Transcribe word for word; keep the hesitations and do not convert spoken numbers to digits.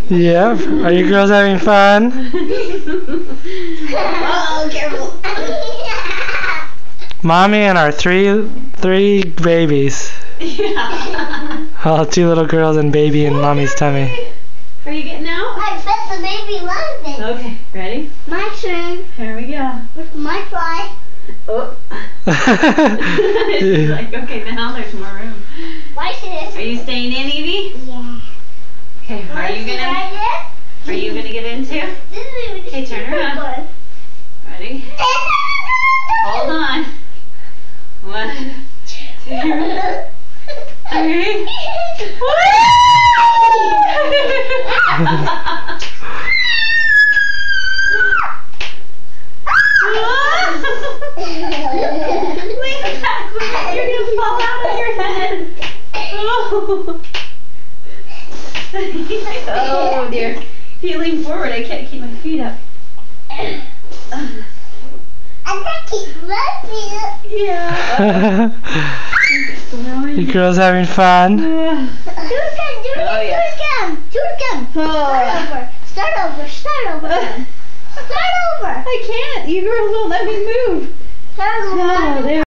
Yep. Are you girls having fun? Uh-oh, careful. Mommy and our three three babies. Yeah. Oh, two little girls and baby in mommy's tummy. Are you getting out? I bet the baby loves it. Okay, ready? My turn. Here we go. With my fly. Oh. It's like, okay, now there's more room. Why should this? Are you staying in, Evie? Yeah. Okay, are you gonna Right are you gonna get into? this is Okay, turn around. Ready? Hold on. One, two, three. Lean back, you're gonna fall out of your head. Oh. Oh dear. If you lean forward, I can't keep my feet up. I can't keep my feet up. Yeah. You girls having fun? Do it again, do it again, Oh, yes. do it again. Do it again. Start Oh. over, start over, start over. Start over. I can't. You girls won't let me move. Start over. Oh, there.